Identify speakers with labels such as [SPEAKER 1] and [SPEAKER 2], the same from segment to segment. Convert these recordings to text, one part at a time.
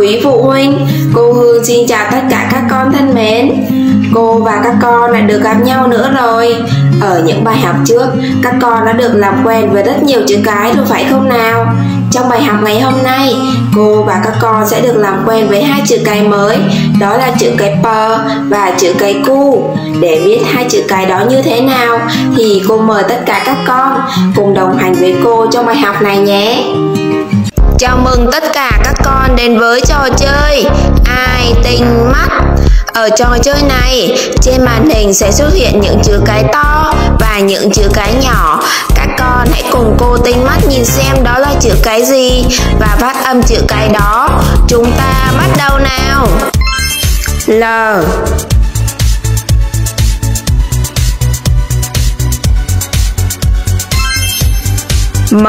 [SPEAKER 1] quý phụ huynh, cô Hương xin chào tất cả các con thân mến. Cô và các con lại được gặp nhau nữa rồi. Ở những bài học trước, các con đã được làm quen với rất nhiều chữ cái rồi phải không nào? Trong bài học ngày hôm nay, cô và các con sẽ được làm quen với hai chữ cái mới, đó là chữ cái p và chữ cái cu. Để biết hai chữ cái đó như thế nào thì cô mời tất cả các con cùng đồng hành với cô trong bài học này nhé. Chào mừng tất cả các con đến với trò chơi Ai Tinh Mắt. Ở trò chơi này, trên màn hình sẽ xuất hiện những chữ cái to và những chữ cái nhỏ. Các con hãy cùng cô Tinh Mắt nhìn xem đó là chữ cái gì và phát âm chữ cái đó. Chúng ta bắt đầu nào. L, M,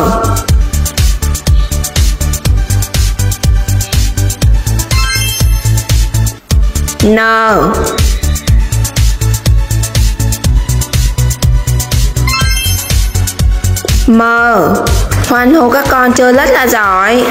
[SPEAKER 1] N, M. Hoan hô các con chơi rất là giỏi.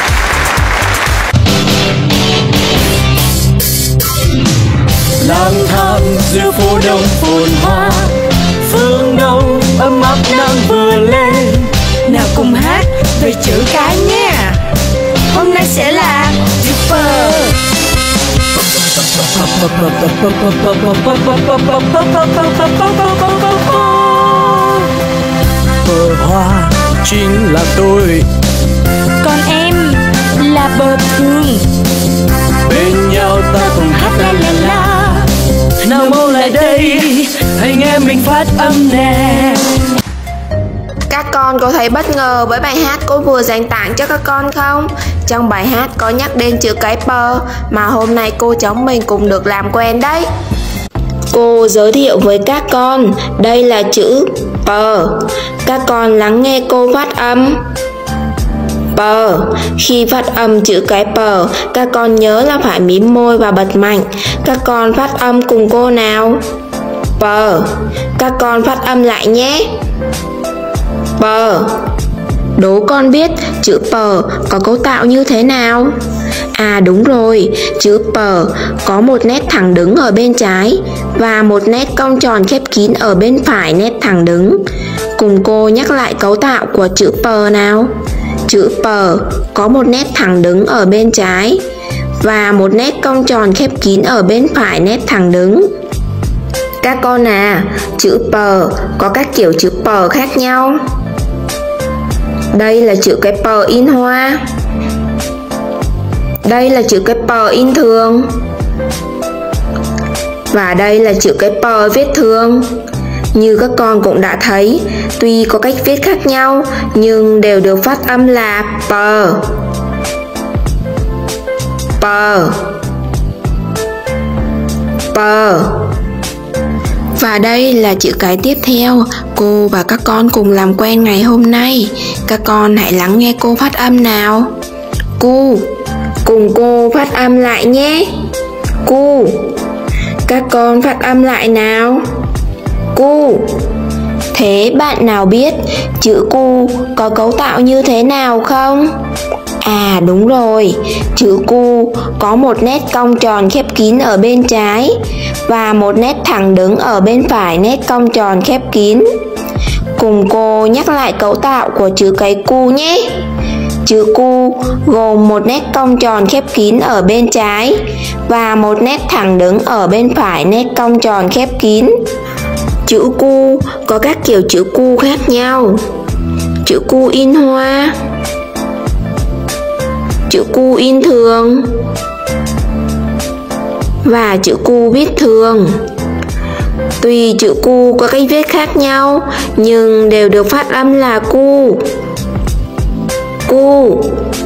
[SPEAKER 2] Lang thang giữa phố đông phồn hoa, phương Đông ấm áp nắng vừa lên.
[SPEAKER 3] Nào cùng hát về chữ cái nha. Hôm nay sẽ là chữ P.
[SPEAKER 2] Bờ hoa chính là tôi,
[SPEAKER 3] Còn em là bờ thương.
[SPEAKER 2] bên nhau ta cùng hát la la la. Nào mau lại đây, hãy nghe mình phát âm nè.
[SPEAKER 1] Các con có thấy bất ngờ với bài hát cô vừa dành tặng cho các con không? Trong bài hát có nhắc đến chữ cái p mà hôm nay cô cháu mình cùng được làm quen đấy. Cô giới thiệu với các con, đây là chữ p. Các con lắng nghe cô phát âm. P. Khi phát âm chữ cái p, các con nhớ là phải mím môi và bật mạnh. Các con phát âm cùng cô nào. P. Các con phát âm lại nhé. P. Đố con biết chữ P có cấu tạo như thế nào? À đúng rồi, chữ P có một nét thẳng đứng ở bên trái và một nét cong tròn khép kín ở bên phải nét thẳng đứng. Cùng cô nhắc lại cấu tạo của chữ P nào. Chữ P có một nét thẳng đứng ở bên trái và một nét cong tròn khép kín ở bên phải nét thẳng đứng. Các con à, chữ P có các kiểu chữ P khác nhau. Đây là chữ cái p in hoa. Đây là chữ cái p in thường. Và đây là chữ cái p viết thường. Như các con cũng đã thấy, tuy có cách viết khác nhau nhưng đều được phát âm là p. P. P. Và đây là chữ cái tiếp theo cô và các con cùng làm quen ngày hôm nay. Các con hãy lắng nghe cô phát âm nào. Cu. Cùng cô phát âm lại nhé. Cu. Các con phát âm lại nào. Cu. Thế bạn nào biết chữ cu có cấu tạo như thế nào không? À đúng rồi, chữ cu có một nét cong tròn khép kín ở bên trái và một nét thẳng đứng ở bên phải nét cong tròn khép kín. Cùng cô nhắc lại cấu tạo của chữ cái cu nhé. Chữ cu gồm một nét cong tròn khép kín ở bên trái và một nét thẳng đứng ở bên phải nét cong tròn khép kín. Chữ cu có các kiểu chữ cu khác nhau. Chữ cu in hoa, chữ cu in thường và chữ cu viết thường. Tuy chữ cu có cách viết khác nhau nhưng đều được phát âm là cu. Cu.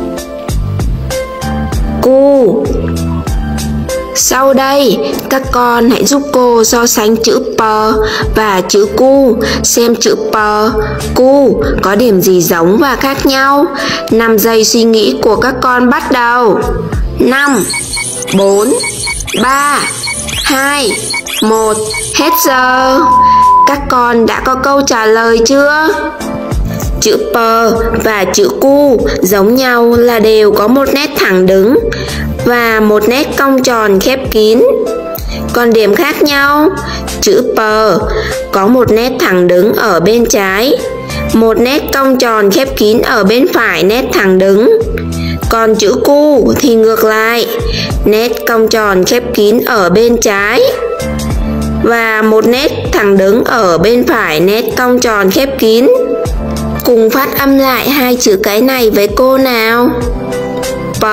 [SPEAKER 1] Cu. Sau đây, các con hãy giúp cô so sánh chữ p và chữ cu, xem chữ p, cu có điểm gì giống và khác nhau. 5 giây suy nghĩ của các con bắt đầu. 5, 4, 3, 2, 1, hết giờ. Các con đã có câu trả lời chưa? Chữ P và chữ Q giống nhau là đều có một nét thẳng đứng và một nét cong tròn khép kín. Còn điểm khác nhau, chữ P có một nét thẳng đứng ở bên trái, một nét cong tròn khép kín ở bên phải nét thẳng đứng. Còn chữ Q thì ngược lại, nét cong tròn khép kín ở bên trái và một nét thẳng đứng ở bên phải nét cong tròn khép kín. Cùng phát âm lại hai chữ cái này với cô nào. P,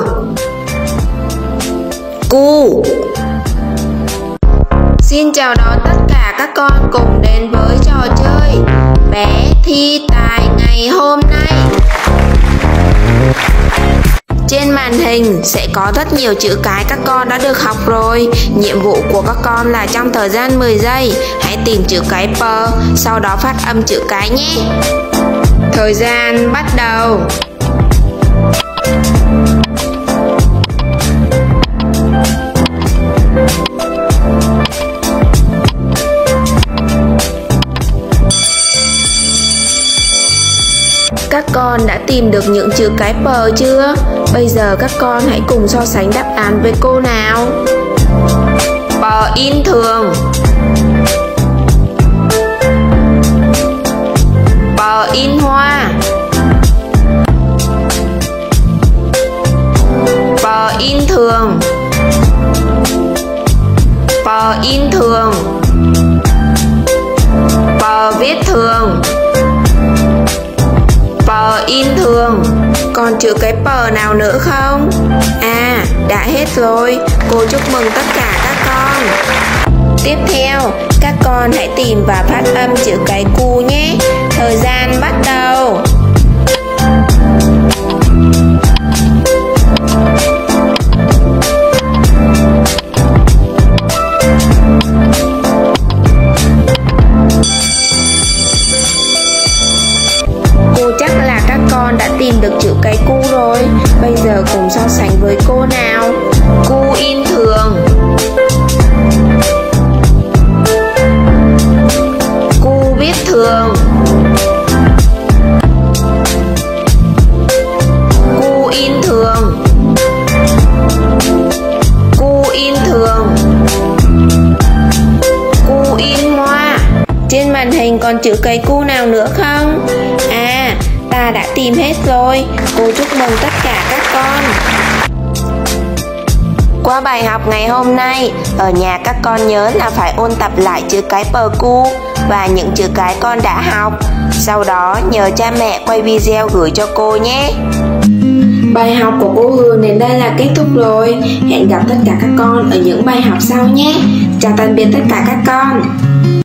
[SPEAKER 1] Q. Xin chào đón tất cả các con cùng đến với trò chơi Bé Thi Tài ngày hôm nay. Trên màn hình sẽ có rất nhiều chữ cái các con đã được học rồi. Nhiệm vụ của các con là trong thời gian 10 giây hãy tìm chữ cái P, sau đó phát âm chữ cái nhé. Thời gian bắt đầu. Các con đã tìm được những chữ cái P chưa? Bây giờ các con hãy cùng so sánh đáp án với cô nào. P in thường, P in hoa, P in thường, P in thường, P viết thường, P in thường. Còn chữ cái P nào nữa không? À, đã hết rồi. Cô chúc mừng tất cả các con. Tiếp theo, các con hãy tìm và phát âm chữ cái Q nhé. Thời gian bắt đầu. Cô chắc là các con đã tìm được chữ cái Q rồi. Bây giờ cùng so sánh với cô nào. Q in thường, Q viết thường, Q in thường, Q in thường, Q in hoa. Trên màn hình còn chữ cái Q nào nữa không? À, ta đã tìm hết rồi. Cô chúc mừng tất cả các con. Qua bài học ngày hôm nay, ở nhà các con nhớ là phải ôn tập lại chữ cái P, Q và những chữ cái con đã học. Sau đó nhờ cha mẹ quay video gửi cho cô nhé. Bài học của cô Hường đến đây là kết thúc rồi. Hẹn gặp tất cả các con ở những bài học sau nhé. Chào tạm biệt tất cả các con.